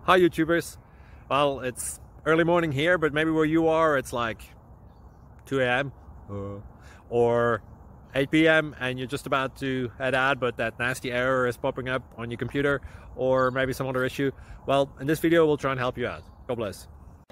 Hi YouTubers. Well, it's early morning here, but maybe where you are it's like 2 a.m. or 8 p.m. and you're just about to head out, but that nasty error is popping up on your computer, or maybe some other issue. Well, in this video we'll try and help you out. God bless.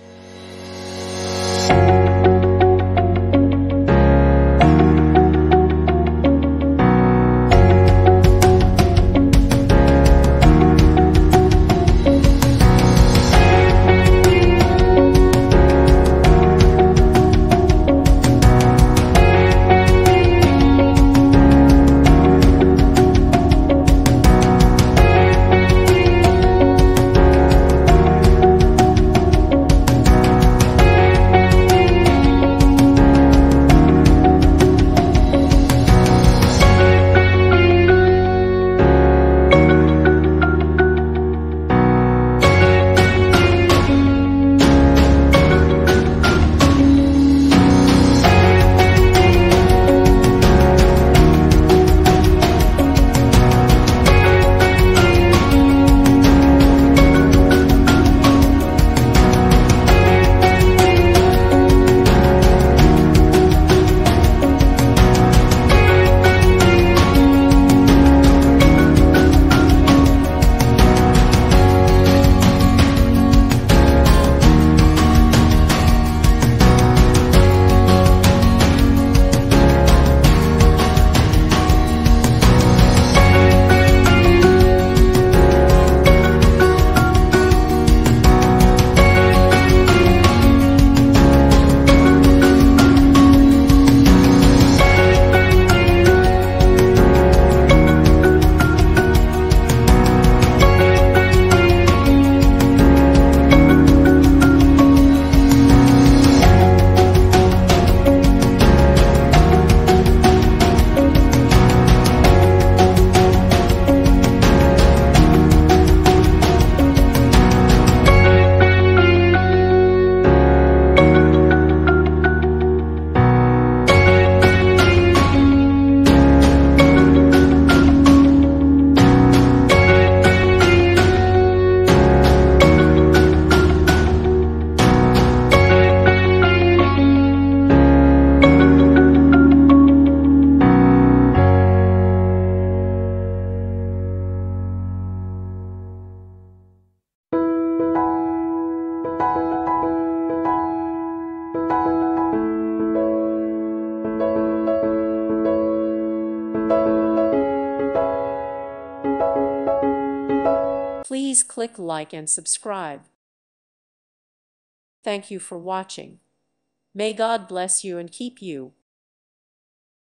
Please click like and subscribe. Thank you for watching. May God bless you and keep you.